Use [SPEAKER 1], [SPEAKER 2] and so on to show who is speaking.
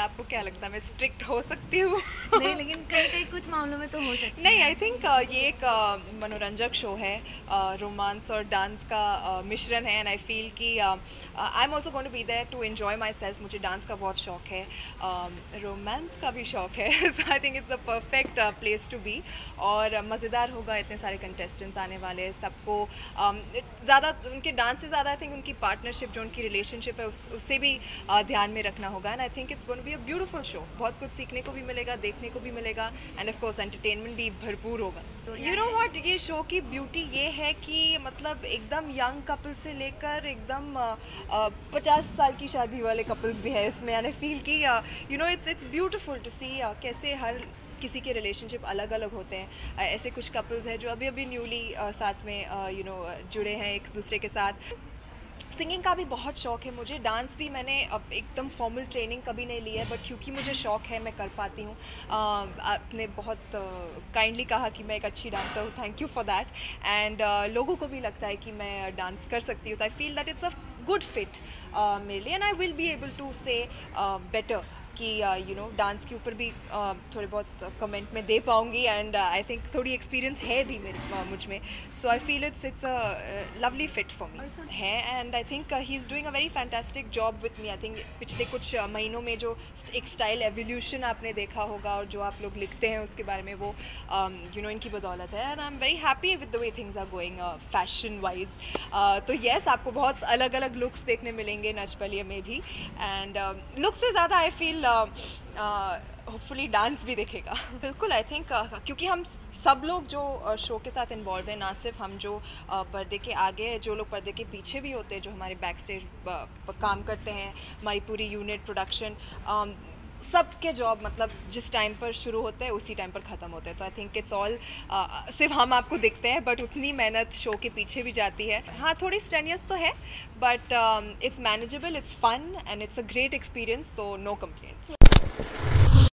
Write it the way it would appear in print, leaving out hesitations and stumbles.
[SPEAKER 1] आपको क्या लगता है मैं स्ट्रिक्ट हो सकती हूँ?
[SPEAKER 2] नहीं, लेकिन कई कई कुछ मामलों में तो हो सकती
[SPEAKER 1] नहीं,
[SPEAKER 2] है।
[SPEAKER 1] आई थिंक ये एक मनोरंजक शो है, रोमांस और डांस का मिश्रण है, एंड आई फील कि I am also going to be there to enjoy myself. मुझे डांस का बहुत शौक है, रोमांस का भी शौक है, so I think it's the perfect place to be. और मज़ेदार होगा, इतने सारे कंटेस्टेंट्स आने वाले हैं, सबको ज़्यादा उनके डांस से ज़्यादा आई थिंक उनकी पार्टनरशिप जो उनकी रिलेशनशिप है उससे भी ध्यान में रखना होगा। And I think it's going to be a beautiful show. बहुत कुछ सीखने को भी मिलेगा, देखने को भी मिलेगा, एंड ऑफ कोर्स एंटरटेनमेंट भी भरपूर होगा। यू नो व्हाट, ये शो की ब्यूटी ये है कि मतलब एकदम यंग कपल से लेकर एकदम 50 साल की शादी वाले कपल्स भी है इसमें, एंड आई फील कि you know it's beautiful to see कैसे हर किसी के रिलेशनशिप अलग अलग होते हैं। ऐसे कुछ कपल्स हैं जो अभी अभी न्यूली साथ में यू नो जुड़े हैं एक दूसरे के साथ। सिंगिंग का भी बहुत शौक है मुझे, डांस भी मैंने अब एकदम फॉर्मल ट्रेनिंग कभी नहीं ली है, बट क्योंकि मुझे शौक है मैं कर पाती हूँ। आपने बहुत काइंडली कहा कि मैं एक अच्छी डांसर हूँ, thank you for that. And लोगों को भी लगता है कि मैं डांस कर सकती हूँ, तो I feel that it's a good fit मेरे लिए, and I will be able to say better कि यू नो डांस के ऊपर भी थोड़े बहुत कमेंट में दे पाऊँगी। एंड आई थिंक थोड़ी एक्सपीरियंस है भी मेरे मुझ में, so I feel it's a lovely fit for me है। And I think he is doing a very fantastic job with me. I think पिछले कुछ महीनों में जो एक स्टाइल एवोल्यूशन आपने देखा होगा और जो आप लोग लिखते हैं उसके बारे में, वो यू नो इनकी बदौलत है। And I am very happy with the way things are going fashion wise. तो येस, आपको बहुत अलग अलग लुक्स देखने मिलेंगे नच बलिए में भी, एंड लुक से ज़्यादा आई फील होपफुली डांस भी दिखेगा। बिल्कुल, आई थिंक क्योंकि हम सब लोग जो शो के साथ इन्वॉल्व हैं, ना सिर्फ हम जो पर्दे के आगे हैं, जो लोग पर्दे के पीछे भी होते हैं, जो हमारे बैक स्टेज काम करते हैं, हमारी पूरी यूनिट प्रोडक्शन, सबके जॉब मतलब जिस टाइम पर शुरू होते हैं उसी टाइम पर ख़त्म होते हैं। तो आई थिंक इट्स ऑल सिर्फ हम आपको दिखते हैं, बट उतनी मेहनत शो के पीछे भी जाती है। हाँ, थोड़ी स्ट्रेनियस तो है, but it's manageable, it's fun and it's a great experience, तो नो कंप्लेंट्स।